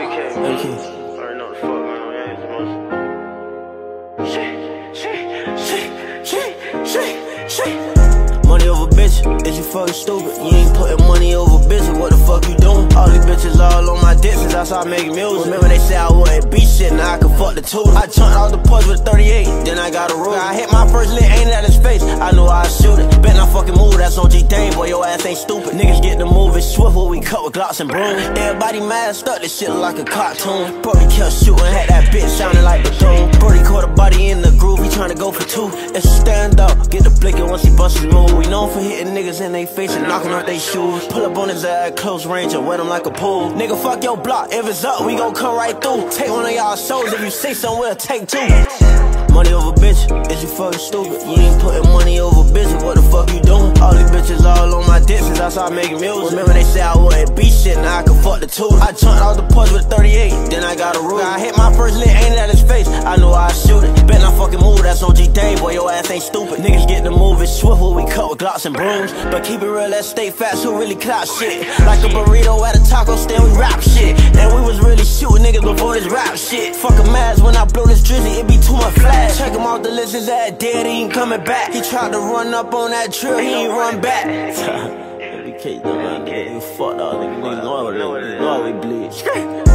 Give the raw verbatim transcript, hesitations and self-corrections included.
K. I already know the fuck going on. Yeah, it's shit, shit, shit, shit, shit, shit. Money over bitch, is you fucking stupid? You ain't putting money over bitches, what the fuck you doing? All these bitches all on my dick since I started making music. Remember they said I wouldn't beat shit, now I can fuck the two. I jumped out the push with a thirty-eight, then I got a root. I hit my first lick, aimed at his face, I knew I'd shoot it. Bet not fucking move, that's on G-Dane, boy, your ass ain't stupid. Niggas get the move, it's swift, what we cut with Glocks and brooms. Everybody mad, stuck this shit like a cartoon. Brody kept shooting, had that bitch sounding like Bethune. Brody caught a body in the groove, he tryna go for two. It's a stand up, get the blinking once he busts his move. We known for hitting niggas in they face and knocking out they shoes. Pull up on his ass at close range and wet him like a pool. Nigga, fuck your block, if it's up, we gon' come right through. Take one of y'all shows, if you say something, we'll take two. Money over bitch, is you fucking stupid? You ain't putting money over bitches, what the fuck you doing? All these bitches all on my dick since I started making music. Remember they said I wouldn't beat shit, now I can fuck the two. I jumped out the push with a thirty-eight, then I got a root. I hit my first lick, aimed at his face, I knew I'd shoot it. Bet not fucking move, that's on G-Dane, boy, your ass ain't stupid. Niggas get the move, it's swift, what we cut with Glocks and brooms. But keep it real, let's stay fast, who really clout shit? Like a burrito at a taco stand, we rap shit. And we was really shooting niggas before this rap shit. Fuck a mask when I blow this drizzy, it be too much flash. Check him off the list, his ass dead, he ain't coming back. He tried to run up on that drill, he ain't run back. You fucked all niggas, niggas know we bleed.